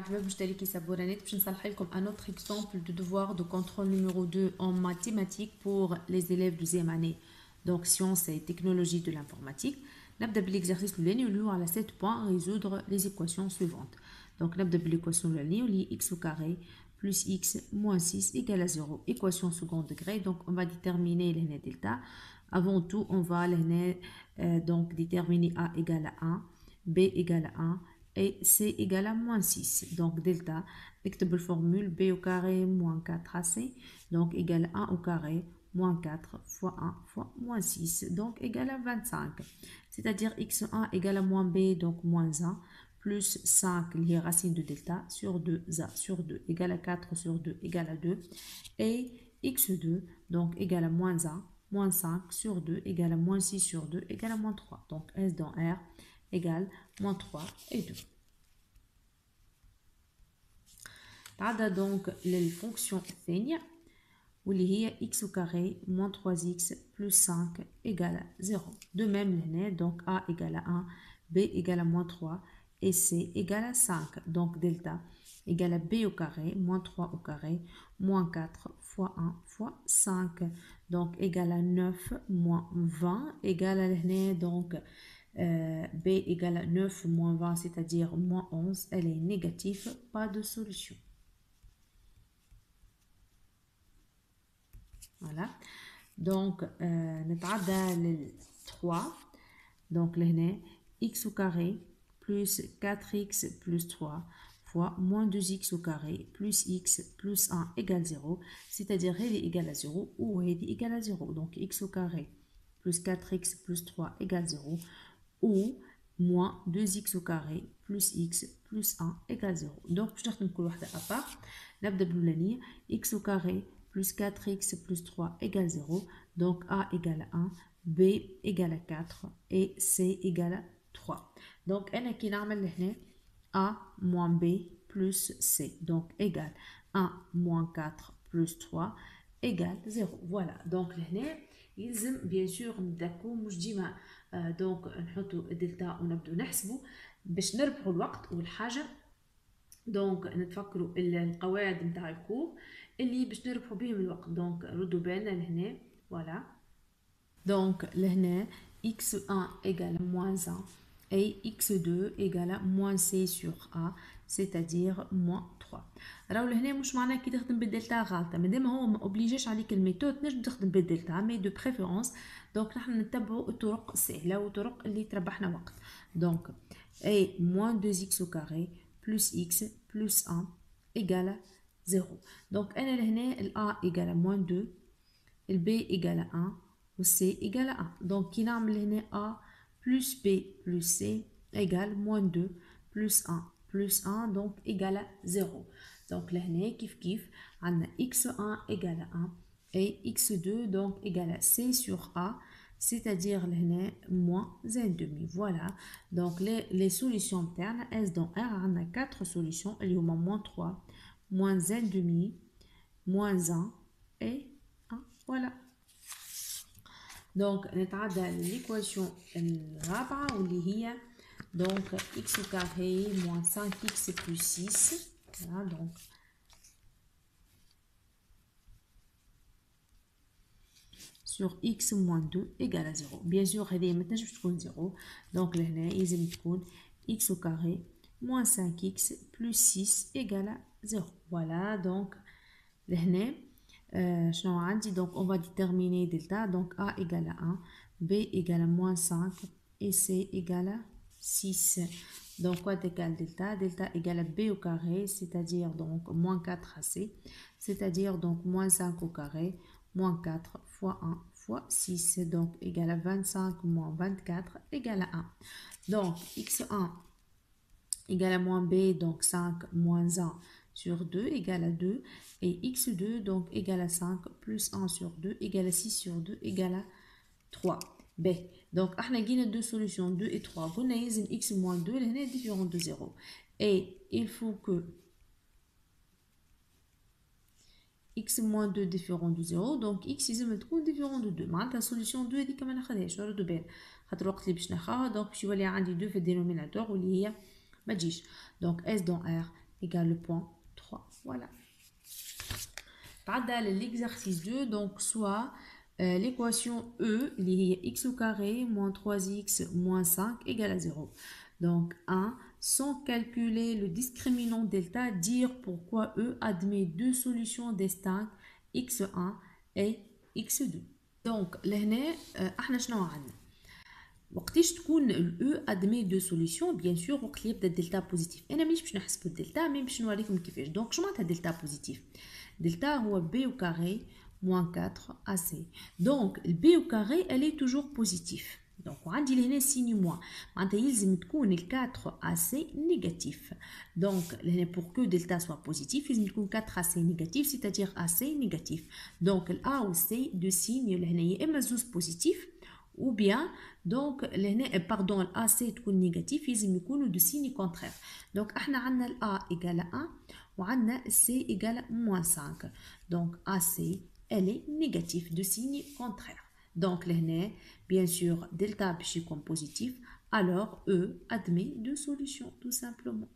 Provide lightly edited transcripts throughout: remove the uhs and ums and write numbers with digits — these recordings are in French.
مرحبا بمشتركي سبورانات باش نصلح لكم un autre exemple de devoir de contrôle numéro 2 en mathématiques pour les élèves deuxième année donc sciences et technologies de l'informatique. نبدأ بالexercice الأولاني واللي هو على 7 points résoudre les équations suivantes. Donc نبدأ بالéquation الأولانية واللي x au carré plus x moins 6 égale à 0. Équation second degré, donc on va déterminer le delta. Avant tout, on va donc déterminer a égale à 1, b égale à 1 et c égale à moins 6. Donc delta, avec la formule b au carré moins 4ac, donc égale à 1 au carré moins 4 fois 1 fois moins 6, donc égale à 25. C'est-à-dire x1 égale à moins b, donc moins 1, plus 5, les racines de delta, sur 2a sur 2, égale à 4 sur 2, égale à 2. Et x2, donc égale à moins 1, moins 5 sur 2, égale à moins 6 sur 2, égale à moins 3. Donc S dans R égale moins 3 et 2. تعالى donc les fonctions الثانية واللي هي x au carré moins 3x plus 5 égale à 0. De même l'année, donc a égale à 1, b égale à moins 3 et c égale à 5. Donc delta égale à b au carré moins 3 au carré moins 4 fois 1 fois 5. Donc égale à 9 moins 20 égale à l'année, donc b égale à 9 moins 20, c'est-à-dire moins 11. Elle est négative, pas de solution. Voilà. Donc نتعدى لل 3. Donc لهنا x au carré plus 4x plus 3 fois moins 2x au carré plus x plus 1 égale 0. C'est-à-dire elle est égale à 0 ou elle est égale à 0. Donc x au carré plus 4x plus 3 égale 0 ou moins 2x au carré plus x plus 1 égale 0. Donc باش نخدم كل وحدة à part. نبدأ بالأولانية x au carré plus 4x plus 3 égale 0. Donc A égale à 1, B égale à 4 et C égale à 3. Donc أنا كي نعمل هنا A moins B plus C. Donc égale 1 moins 4 plus 3 égale 0. Voilà. Donc هنا يلزم bien sûr ندكو مش ديما donc نحطو الدلتا ونبدو نحسبو باش نربحو الوقت والحاجة. دونك نتفكروا القواعد نتاع الكور اللي باش نربحوا بهم الوقت. دونك ردوا بالنا لهنا. فوالا. دونك لهنا x1 égale moins 1 et x2 égale à moins c sur a, c'est-à-dire moins 3. راهو لهنا مش معناه كي تخدم بالدلتا غلطه، مادام هو ما اوبليجيش عليك الميثود تنجم تخدم بالدلتا، مي دو بريفيرونس دونك نحن نتبعوا الطرق السهله والطرق اللي تربحنا وقت. دونك a moins 2x au carré plus x plus 1 égale à 0. Donc أنا لهنا ال A égale à moins 2, le B égale à 1, le C égale à 1. Donc كي نعمل هنا A plus B plus C égale moins 2 plus 1 plus 1 donc égale à 0. Donc لهنا كيف عندنا x1 égale à 1 et x2 donc égale à C sur A, c'est-à-dire لهنا moins 1,5. Voilà. Donc les solutions internes S dans R, on a 4 solutions. Il y a moins 3, moins 1,5, moins 1 et 1. Voilà. Donc نتعدى l'équation الرابعة واللي هي donc x au carré moins 5x plus 6. Voilà. Donc sur x moins 2 égale à 0. Bien sûr, هذه ما تنجمش تكون 0. Donc لهنا يلزم تكون x au carré moins 5x plus 6 égale à 0. Voilà. Donc لهنا شنو عندي؟ Donc on va déterminer delta. Donc a égale à 1, b égale à moins 5 et c égale à 6. Donc quoi égale delta? Delta égale à b au carré, c'est-à-dire donc moins 4ac, c'est-à-dire donc moins 5 au carré moins 4 fois 1 fois 6, donc égale à 25 moins 24 égale à 1. Donc x1 égale à moins b, donc 5 moins 1 sur 2 égale à 2, et x2 donc égale à 5 plus 1 sur 2 égale à 6 sur 2 égale à 3. B. Donc احنا لقينا deux solutions 2 et 3. قلنا يلزم x moins 2 لهنا différent de 0. Et il faut que x moins 2 différent de 0, donc x يلزم تكون différent de 2. معناتها solution 2 هذيك ما ناخذهاش، ردوا بالنا خاطر الوقت اللي باش ناخذها دونك باش يولي عندي 2 في الدينوميناتور واللي هي ما تجيش. Donc S dans R égale le point 3. Voilà. L'exercice 2, donc soit l'équation E, qui est x au carré moins 3x moins 5 égale à 0. Donc 1, sans calculer le discriminant delta, dire pourquoi E admet deux solutions distinctes x1 et x2. Donc لهنا احنا شنو عندنا؟ وقتاش تكون الاو ادمي دو سوليسيون بيان سور وقت اللي يبدا الدلتا بوزيتيف. انا مانيش باش نحسبوا الدلتا مي باش نوريكم كيفاش. دونك شنو معناتها دلتا بوزيتيف؟ دلتا هو بي او كاري موان 4 ا سي. دونك البي او كاري الي توجور بوزيتيف. دونك وعندي لهنا سيني موان معناتها يلزم تكون ال 4 ا سي نيجاتيف. دونك لهنا بور كو دلتا سوا بوزيتيف يلزم تكون 4 ا سي نيجاتيف سيتادير ا سي نيجاتيف. دونك الا و سي دو سيني لهنا يا اما زوز بوزيتيف ou bien donc pardon l'AC تكون négatif يلزم يكونوا de signe contraire. donc احنا عندنا الA égale 1 وعندنا C égale -5. donc AC elle est négative de signe contraire. donc لهنا bien sûr delta باش يكون positif alors E admet deux solutions tout simplement.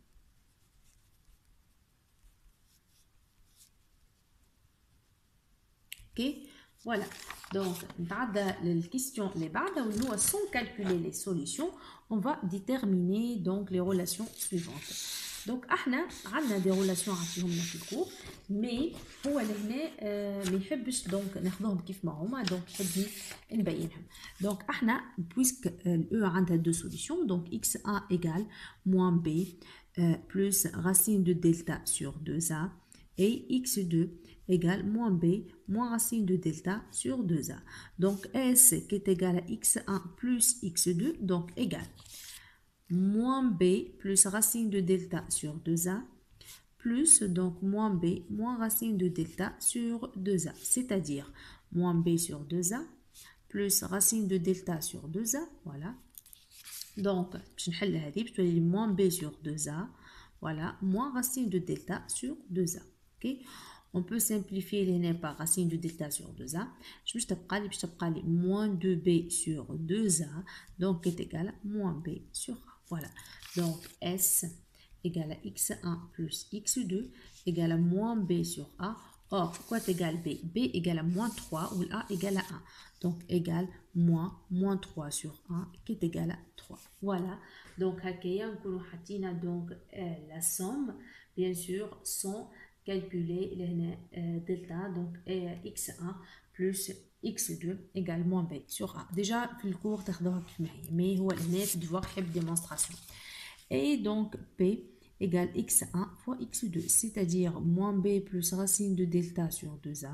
ok. Voilà, donc les questions les nous sans calculer les solutions, on va déterminer donc les relations suivantes. Donc احنا عندنا des relations عطيهم لنا في الكور مي هو لهنا ما يحبش دونك ناخذهم كيف ما هما دونك يحبني نبينهم. دونك احنا بويسك الاو عندها دو سوليسيون دونك x1 égale moins b plus racine de delta sur 2a et x2 égale moins b moins racine de delta sur 2a. Donc S qui est égal à x1 plus x2, donc égal moins b plus racine de delta sur 2a plus donc moins b moins racine de delta sur 2a, c'est-à-dire moins b sur 2a plus racine de delta sur 2a. Voilà. Donc je vais moins b sur 2a, voilà, moins racine de delta sur 2a. ok. On peut simplifier les par racine de delta sur 2a. Je vais te moins 2b sur 2a, donc est égal à moins b sur a. Voilà. Donc S égale à x1 plus x2 égale à moins b sur a. Or, quoi est égal b? B égale à moins 3 ou a égale à 1. Donc égale moins 3 sur 1 qui est égal à 3. Voilà. Donc, donc la somme, bien sûr, sont calculer delta donc x1 plus x2 égale moins b sur a. Déjà في الكور تاخذوها كيف ما هي mais هو هنا في devoir يحب démonstration. Et donc p égale x1 fois x2 c'est-à-dire moins b plus racine de delta sur 2a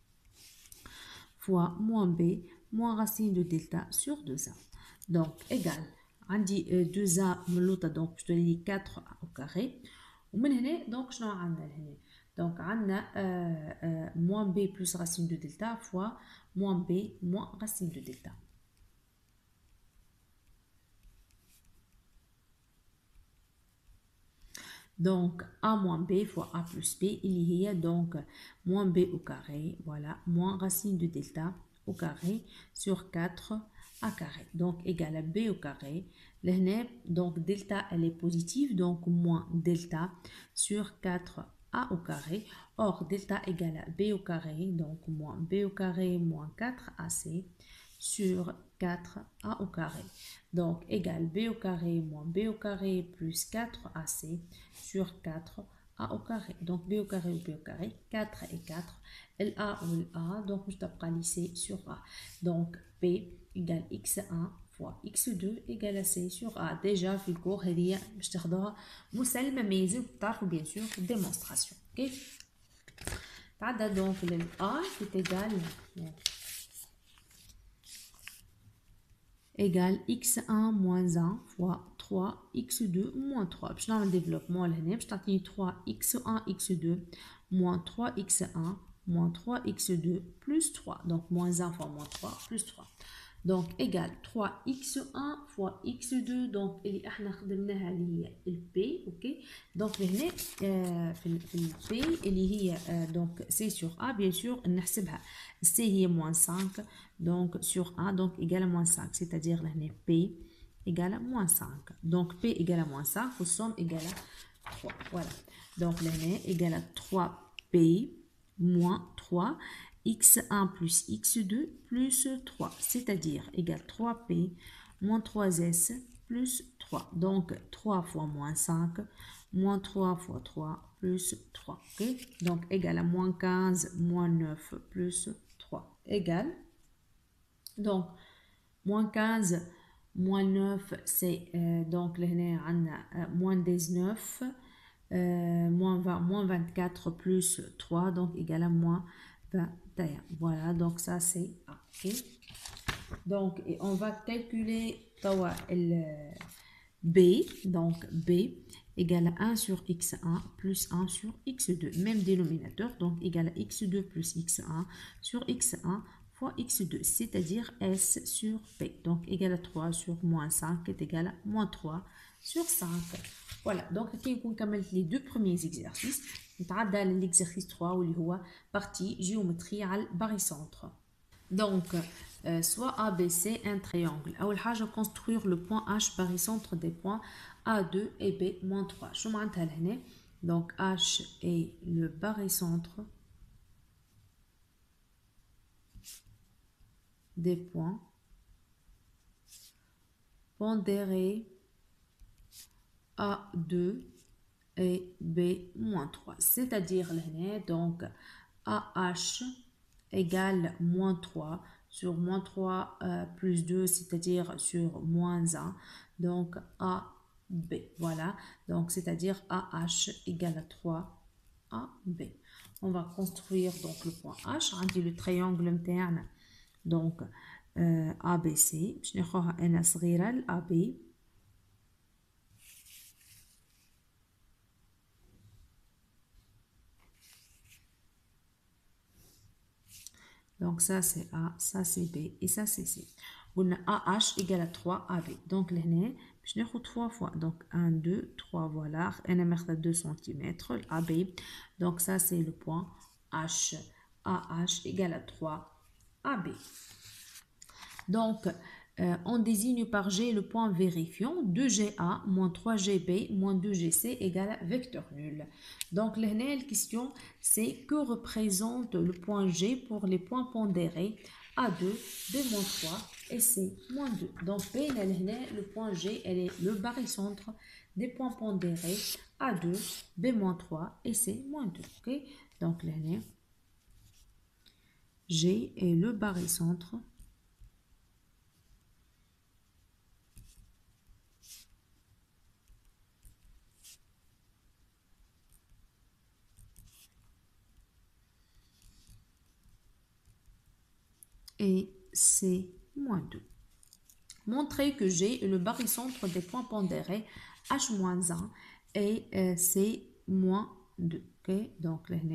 fois moins b moins racine de delta sur 2a. donc égale عندي 2a من l'autre donc je dois dire 4 au carré ومن هنا donc شنو عندنا هنا donc on a moins b plus racine de delta fois moins b moins racine de delta. Donc a moins b fois a plus b, il y a donc moins b au carré, voilà, moins racine de delta au carré sur 4 a carré. Donc égal à b au carré. Donc delta elle est positive, donc moins delta sur 4 a au carré. Or, delta égale à b au carré, donc moins b au carré moins 4ac sur 4a au carré. Donc, égale b au carré moins b au carré plus 4ac sur 4a au carré. Donc, b au carré ou b au carré, 4 et 4, LA ou LA, donc je t'apprends lycée sur a. Donc, b égale x1 fois x2 égale à c sur a. Déjà, في الكور هذه باش تاخذوها مسلمة ما يلزم تعرفوا bien sûr démonstration. ok. تعدى donc le a qui est égal x1 moins 1 fois 3 x2 moins 3. باش نعمل développement لهنا باش تعطيني 3 x1 x2 moins 3 x1 moins 3 x2 plus 3. donc moins 1 fois moins 3 plus 3. donc égal 3x1 fois x2 donc اللي احنا خدمناها اللي هي البي. اوكي. donc هنا في البي اللي هي donc c sur a bien sûr نحسبها c هي moins 5 donc sur a donc égale à moins 5 c'est-à-dire هنا p égale à moins 5. donc p égale à moins 5 والsomme égale à 3. Voilà. Donc, l'année égale à 3p moins 3, x1 plus x2 plus 3, c'est-à-dire égale 3p moins 3s plus 3. Donc, 3 fois moins 5, moins 3 fois 3 plus 3. Okay? Donc, égale à moins 15, moins 9 plus 3. Égale. Donc, moins 15, moins 9, c'est donc là, on a moins 19, moins 20, moins 24 plus 3, donc égal à moins 21. Voilà, donc ça c'est A. Okay? Donc, et on va calculer le B, donc B égale à 1 sur x1 plus 1 sur x2, même dénominateur, donc égal à x2 plus x1 sur x1 fois x2, c'est-à-dire S sur P, donc égal à 3 sur moins 5 est égal à moins 3 sur 5. Voilà, donc on commence les deux premiers exercices. On va l'exercice 3 où il y a partie géométrie à barycentre. Donc, soit ABC, un triangle. أول حاجة construire le point H barycentre des points A2 et B-3. شو معناتها لهنا؟ Donc, H est le barycentre des points pondérés A2 et B-3. C'est-à-dire لهنا, donc, AH égale moins 3 sur moins 3 plus 2, c'est-à-dire sur moins 1. Donc, AB. Voilà. Donc, c'est-à-dire AH égale à 3 AB. On va construire donc le point H. On dit le triangle interne. Donc, ABC. Je vais un صغيرة AB. Donc, ça c'est A, ça c'est B et ça c'est C. On a AH égale à 3 AB. Donc, là, je vais 3 fois. Donc, 1, 2, 3, voilà. On a 2 cm, AB. Donc, ça c'est le point H. AH égale à 3 AB. Donc, on désigne par G le point vérifiant 2GA moins 3GB moins 2GC égale à vecteur nul. Donc, la question, c'est que représente le point G pour les points pondérés A2, B-3 et C-2. Donc, le point G, elle est le barycentre des points pondérés A2, B-3 et C-2. Okay? Donc, là, G est le barycentre et C-2. Montrer que G est le barycentre des points pondérés H-1 et C-2. Okay? Donc, là,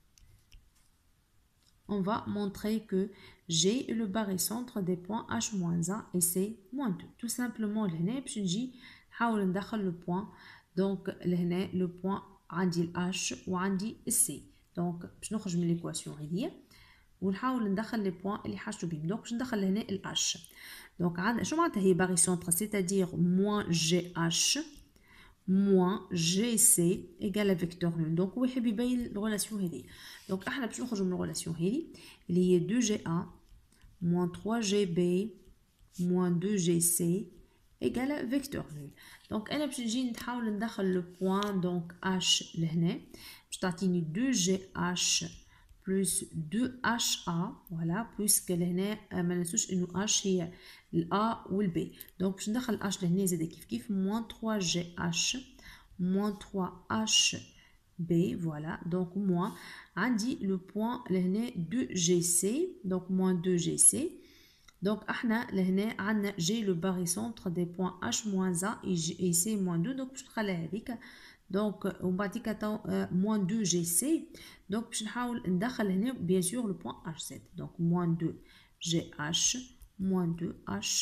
on va montrer que G est le barycentre des points H-1 et C-2. Tout simplement, là, je dis, نحاول ندخل le point. Donc, là, le point عندي H وعندي C. Donc, باش نخرج من l'équation هذه. ونحاول ندخل لي بوين اللي حاجته بهم. دونك باش ندخل هنا الاش. دونك عندنا شو معناتها هي باغيسونتر سيتادير موان جي اش موان جي سي ايكال فيكتور نول. دونك هو يحب يبين الريلاسيون هذه. دونك احنا باش نخرجوا من الريلاسيون هذه اللي هي 2 جي ا موان 3 جي بي موان 2 جي سي ايكال فيكتور نول. دونك انا باش نجي نحاول ندخل لو بوين دونك اش لهنا باش تعطيني 2 جي اش plus 2HA, voilà, puisque l'hna ما ننسوش انه H هي الA والB. Donc باش ندخل H لهنا زاد كيف moins 3GH moins 3HB, voilà. Donc moins عندي le point لهنا 2GC, donc moins 2GC. Donc احنا لهنا عندنا G le barycentre des points H-1 et C-2. Donc باش نخليها هذيك. Donc, on va dire moins 2 GC. Donc, je vais bien sûr le point HZ. Donc, moins 2 GH, moins 2 H.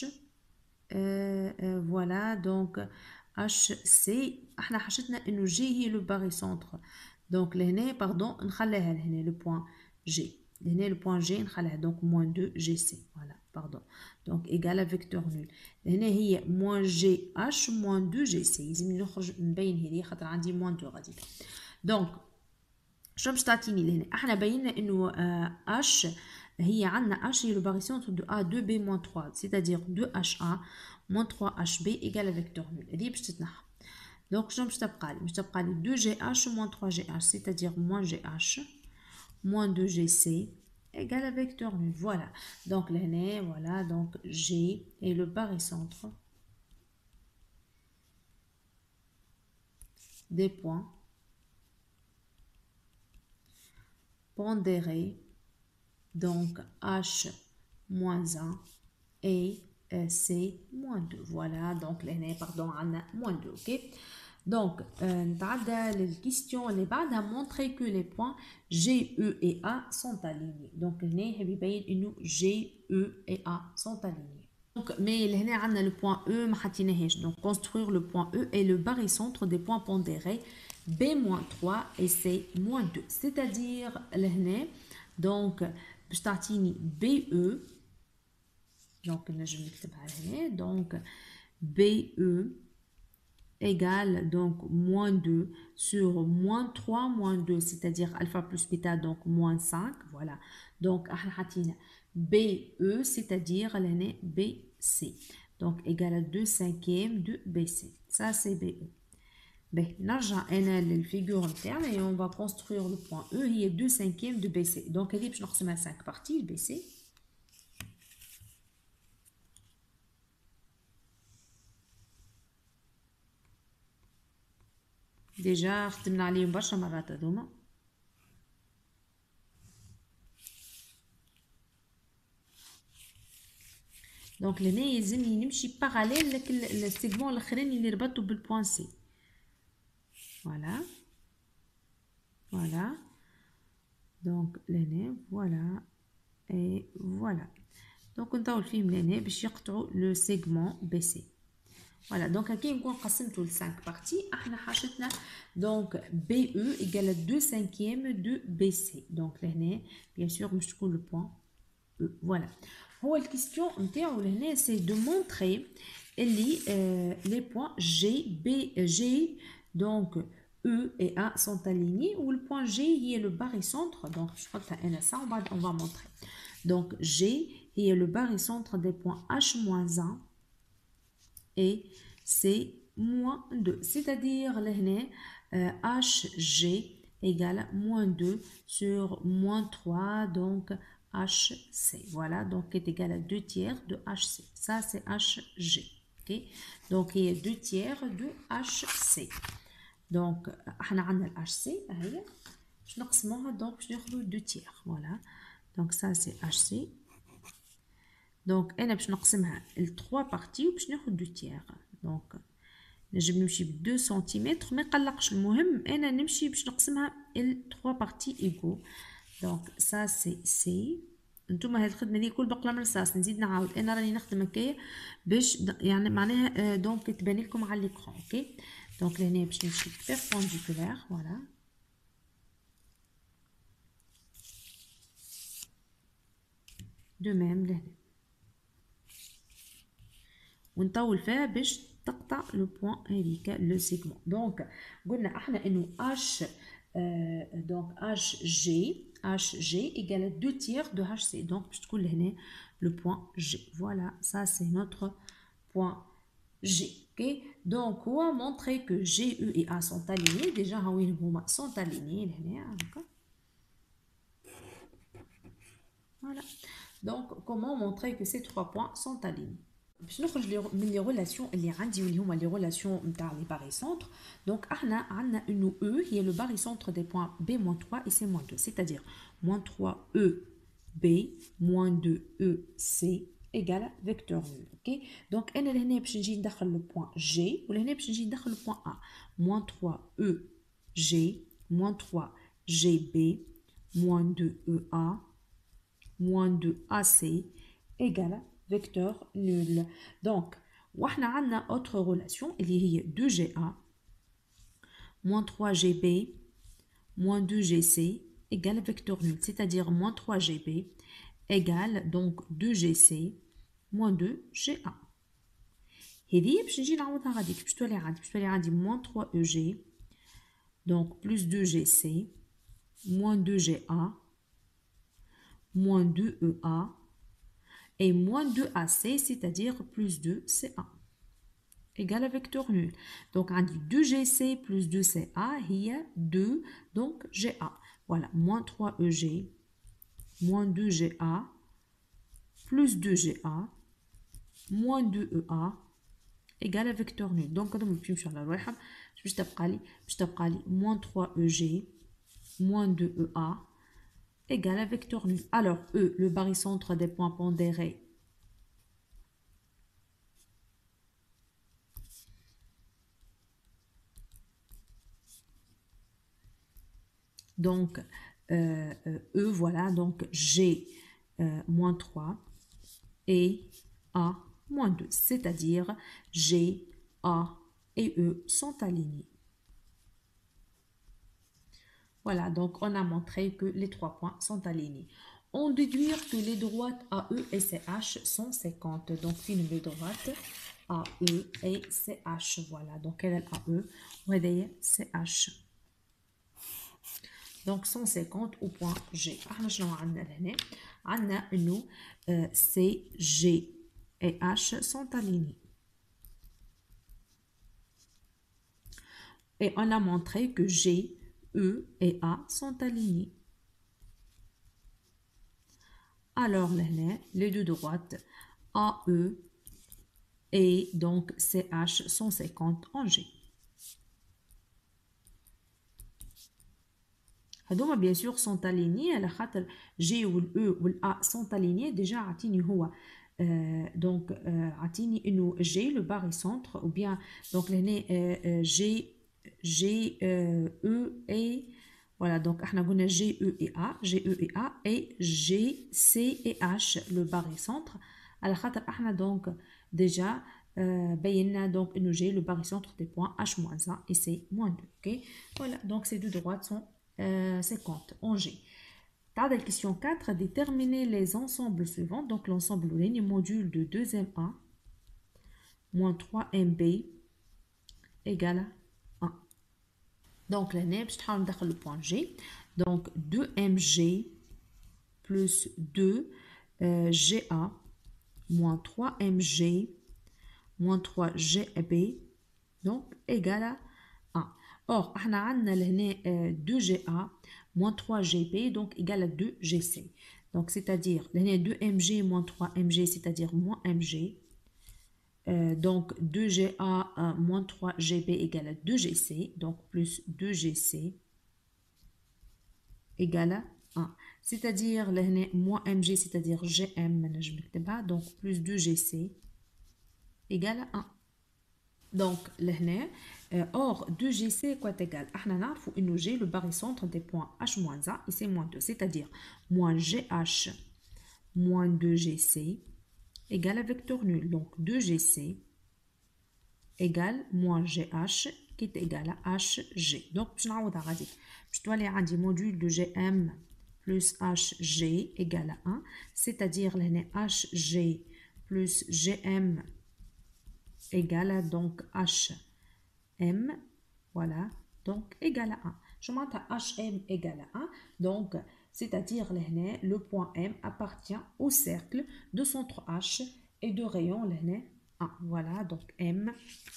Voilà, donc HC. احنا حشتنا انه G هي le barycentre. Donc, لهنا, pardon, نخليها لهنا le point G. لهنا le point G نخليها donc moins 2 GC. Voilà. pardon. Donc égal à vecteur nul. هنا هي moins GH moins 2GC. لازم نخرج نبين هذه خاطر عندي moins 2 غادي. donc شنو باش تعطيني لهنا؟ احنا بينا انه H هي عندنا H هي le barycentre de A 2B moins 3 c'est-à-dire 2HA moins 3HB égale à vecteur nul. هذه باش تتنحى. donc شنو باش تبقى لي؟ باش تبقى لي 2GH moins 3GH c'est-à-dire moins GH moins 2GC égale à vecteur nul. Voilà. Donc là, voilà, donc G est le barycentre des points pondérés, donc H moins 1 et C moins 2. Voilà, donc là, pardon, on a moins 2, ok? Donc, la question اللي بعدها montrer que les points G, E et A sont alignés. Donc, هنا يبين إنه G, E et A sont alignés. Donc, mais هنا عندنا le point E ما حطيناهاش. Donc, construire le point E est le barycentre des points pondérés B-3 et C-2. C'est-à-dire هنا donc باش تعطيني BE. Donc, نجم نكتبها هنا. Donc, BE égale donc moins 2 sur moins 3 moins 2, c'est-à-dire alpha plus bêta, donc moins 5. Voilà. Donc, BE, c'est-à-dire l'année BC. Donc, égal à 2 cinquièmes de BC. Ça, c'est BE. Ben, نرجع أنا للفيجور interne et on va construire le point E. Il y a 2 cinquièmes de BC. Donc, elle est نقسمها 5 parties, BC. ديجا خدمنا عليهم برشا مرات هذوما. دونك لهنا يلزمني نمشي باراليل لك السيجمون الاخراني اللي ربطو بالبوان سي. فوالا فوالا دونك لهنا فوالا اي فوالا. دونك نطول فيهم لهنا باش يقطعوا لو سيجمون بي سي. Voilà, donc كي نكون قسمتو ل 5 parties احنا حاجتنا donc BE égale à 2 cinquièmes de BC. donc لهنا bien sûr باش تكون le point E. Voilà. هو الكيستيون نتاعو لهنا c'est de montrer اللي les points G, B, G donc E et A sont alignés ou le point G هي le barycentre. donc je crois que ça est ça on va montrer. donc G هي le barycentre des points H-1 et C moins 2. C'est-à-dire, HG égale moins 2 sur moins 3, donc HC. Voilà, donc est égal à 2 tiers de HC. Ça, c'est HG. Okay? Donc, il y a 2 tiers de HC. Donc, on a le HC. Je donc, je vais 2 tiers. Voilà. Donc, ça, c'est HC. Donc, انا باش نقسمها ل 3 parties وباش ناخذ 2 tiers. donc نجم نمشي ب 2 سنتيمتر ما يقلقش. المهم انا نمشي باش نقسمها ل 3 parties égaux. donc ça c'est C. نتوما هاد الخدمه دي كل بقلم رصاص نزيد نعاود. انا راني نخدم هكايا باش يعني معناها دونك تبان لكم على الاكران. اوكي دونك لهنا باش نمشي بيربونديكولار. فوالا دو ميم لهنا ونطول فيها باش تقطع لو بوين هذيك لو سيغمون. دونك قلنا احنا انه H دونك HG égale à 2 tiers de HC. donc باش تكون لهنا le point G. voilà, ça c'est notre point G. ok donc on va montrer que G, E et A sont alignés. déjà هاوين هما sont alignés لهنا هكا. voilà. donc comment montrer que ces 3 points sont alignés؟ باش نخرج من لي ريلاسيون اللي عندي واللي هما لي ريلاسيون نتاع لي باغيسونتر. دونك احنا عندنا انه او هي لو باغيسونتر دي بوين بي موان 3 et c موان 2. c'est-à-dire موان 3 او بي موان 2 او سي ايغال فيكتور نول. اوكي دونك انا لهنا باش نجي ندخل لو بوين جي ولهنا باش نجي ندخل لو بوين ا. موان 3 او جي موان 3 جي بي موان 2 او ا موان 2 ا سي ايغال vecteur nul. donc وحنا عندنا autre relation اللي هي 2GA moins 3GB moins 2GC égale vecteur nul. c'est-à-dire moins 3GB égale donc 2GC moins 2GA. هذه باش نجي نعوضها غاديك باش تولي عندي moins 3EG donc plus 2GC moins 2GA moins 2EA et moins 2AC, c'est-à-dire plus 2CA égal à vecteur nul. Donc, on dit 2GC plus 2CA, il y a 2, donc GA. Voilà, moins 3EG, moins 2GA, plus 2GA, moins 2EA, égal à vecteur nul. Donc, on va faire la loi. Je vais moins 3EG, moins 2EA, égal à vecteur nul. Alors, E, le barycentre des points pondérés. Donc, E, voilà, donc G moins 3 et A moins 2, c'est-à-dire G, A et E sont alignés. Voilà, donc on a montré que les 3 points sont alignés. On déduire que les droites AE et CH sont 50. Donc, film les droites AE et CH. Voilà, donc quelle est AE? On va dire CH. Donc 150 au point G. On a nous C, G et H sont alignés. Et on a montré que G, E et A sont alignés. Alors les deux droites AE et donc CH sont 50 en G. هذوما bien sûr sont alignés على خاطر G ou E ou A sont alignés déjà عطيني هو donc عطيني انه G le barycentre ou bien donc هنا G E et voilà donc احنا قلنا G E et A et G C et H le barycentre على خاطر احنا donc déjà بينا donc انه G le barycentre des points H-1 et C-2. Ok, voilà donc ces deux droites sont 50 en G. Dans la question 4, déterminer les ensembles suivants. Donc l'ensemble ligne module de 2MA moins 3MB égale à 1. Donc là, je vais le point G. Donc 2MG plus 2GA moins 3MG moins 3GB donc égale à 1. Or, on a 2GA moins 3GB, donc égal à 2GC. Donc, c'est-à-dire, 2MG moins 3MG, c'est-à-dire moins MG. Donc, 2GA moins 3GB égale à 2GC, donc plus 2GC égale à 1. C'est-à-dire, moins MG, c'est-à-dire GM, donc plus 2GC égale à 1. Donc, or 2GC quoi égal? On a vu G le barycentre des points H-1 et c'est moins 2, c'est-à-dire moins GH moins 2GC égale à vecteur nul. Donc 2GC égale moins GH qui est égal à HG. Donc, je dois aller à un module de GM plus HG égale à 1, c'est-à-dire HG plus GM égale à donc HM, voilà, donc égale à 1. Je monte à HM égale à 1, donc c'est-à-dire le point M appartient au cercle de centre H et de rayon 1. Voilà, donc M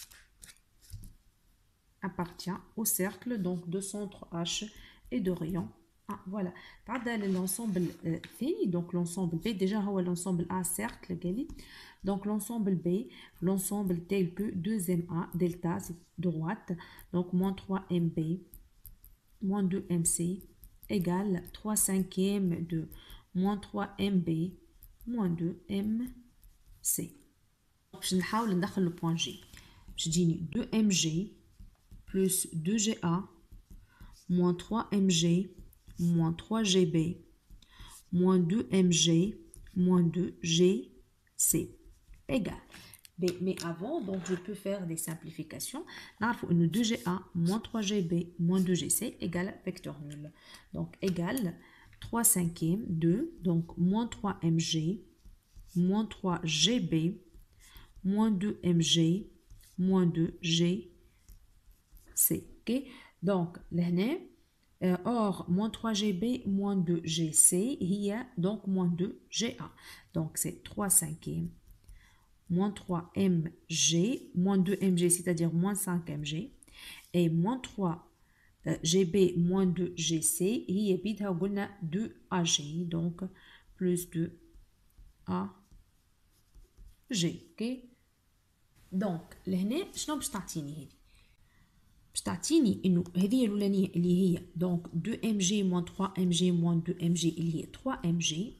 appartient au cercle donc de centre H et de rayon 1. Voilà, l'ensemble fini, donc l'ensemble B, déjà l'ensemble A cercle, donc l'ensemble B, l'ensemble tel que 2MA, delta, c'est droite, donc moins 3MB, moins 2MC, égale 3 cinquièmes de moins 3MB, moins 2MC. Je vais ندخل le point G. Je dis 2MG plus 2GA, moins 3MG, moins 3GB, moins 2MG, moins 2GC. Égal. Mais avant, donc je peux faire des simplifications. Là, il faut une 2GA moins 3GB moins 2GC égale vecteur nul. Donc, égale 3 cinquièmes de, donc moins 3MG moins 3 GB, moins 2 MG, moins 2 GC. Ok? Donc, là, or, moins 3 GB, moins 2 GC, il y a donc moins 2 GA. Donc, c'est 3 cinquièmes, moins 3 MG, moins 2 MG, c'est-à-dire moins 5 MG, et moins 3 GB, moins 2 GC, il y a 2 AG, donc plus 2 AG. Ok? Donc, لهنا شنو باش تعطيني هذه؟ باش تعطيني انه هذه الاولانيه اللي هي دونك 2 ام جي موان 3 ام جي موان 2 ام جي اللي هي 3 ام جي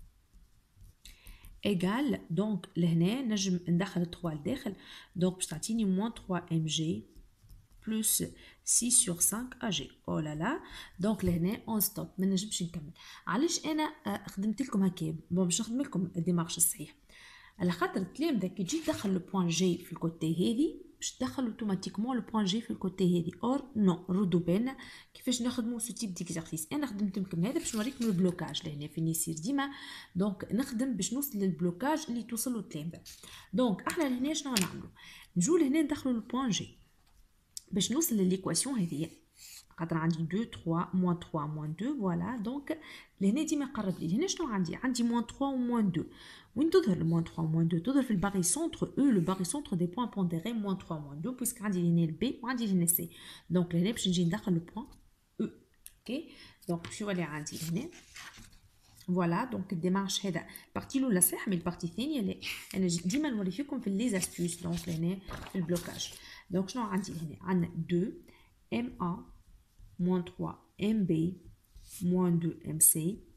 ايغال دونك لهنا نجم ندخل 3 لداخل دونك باش تعطيني موان 3 ام جي بلس 6 sur 5 اجي. او لا لا دونك لهنا اون ستوب ما نجمش نكمل. علاش انا خدمت لكم هكا باش نخدم لكم الديمارش الصحيح؟ على خاطر التلامذه كي تجي تدخل لو بوان جي في الكوتي هذه باش تدخل اوتوماتيكمون لو بوان جي في الكوتي هذه. اور نو ردوا بالنا كيفاش نخدموا سو تيب ديكزارسيس. انا خدمت لكم هذا باش نوريكم البلوكاج لهنا فين يصير ديما. دونك نخدم باش نوصل للبلوكاج اللي توصلوا التلامذه. دونك احنا لهنا شنو نعملوا؟ نجوا لهنا ندخلوا لو بوان جي باش نوصل لليكواسيون هذه. خاطر عندي 2 3 موان 3 موان 2 فوالا. دونك لهنا ديما قرب لي. هنا شنو عندي موان 3 وموان 2. وين تظهر الموان 3 وموان 2؟ تظهر في الباري سونتر او لو باري سونتر دي بوان بونديري موان 3 موان 2 بويسك عندي هنا البي وعندي هنا سي. دونك لهنا باش نجي ندخل لو بوان او. اوكي دونك شو اللي عندي هنا فوالا. دونك الديمارش هذا البارتي الاولى صح، مي البارتي الثانيه لا. انا ديما نوري فيكم في لي زاستوس. دونك لهنا في البلوكاج دونك شنو عندي هنا؟ عندنا 2 ام ا moins 3 MB moins 2 MC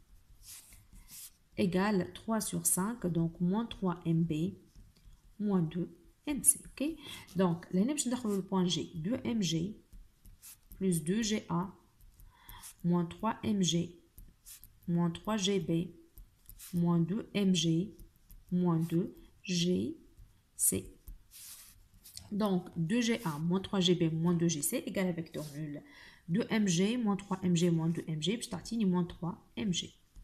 égale 3 sur 5, donc moins 3 MB moins 2 MC. Ok? Donc, là, nous avons le point G, 2 MG plus 2 GA moins 3 MG moins 3 GB moins 2 MG moins 2 GC. Donc, 2GA moins 3GB moins 2GC égale avec vecteur nul. 2 mg moins 3 mg moins 2 mg باش تعطيني moins 3 mg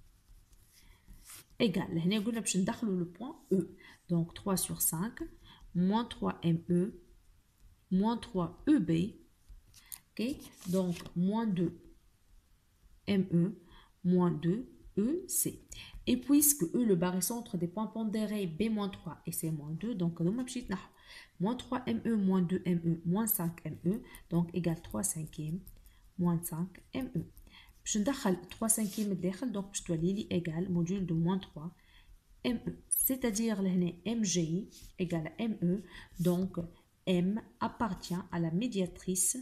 égal. هنا قلنا باش ندخلوا لو بوان E. donc 3 sur 5 moins 3 me moins 3 eb. ok donc moins 2 me moins 2 ec. et puisque E le barycentre des points pondérés B moins 3 et C moins 2 donc هذوما باش يتنحوا moins 3 me moins 2 me moins 5 me donc égal 3 cinquièmes moins 5 ME. باش ندخل 3 cinquièmes لداخل دونك باش تولي لي égal module de moins 3 ME. c'est-à-dire لهنا MG égale à ME. donc M appartient à la médiatrice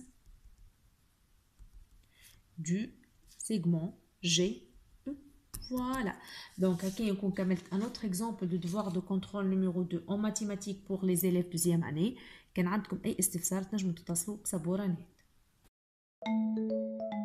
du segment GE. Voilà. Donc, un autre exemple de devoir de contrôle numéro 2 en mathématiques pour les élèves deuxième année. كان عندكم أي استفسار تنجموا تتصلوا بصبورة نت.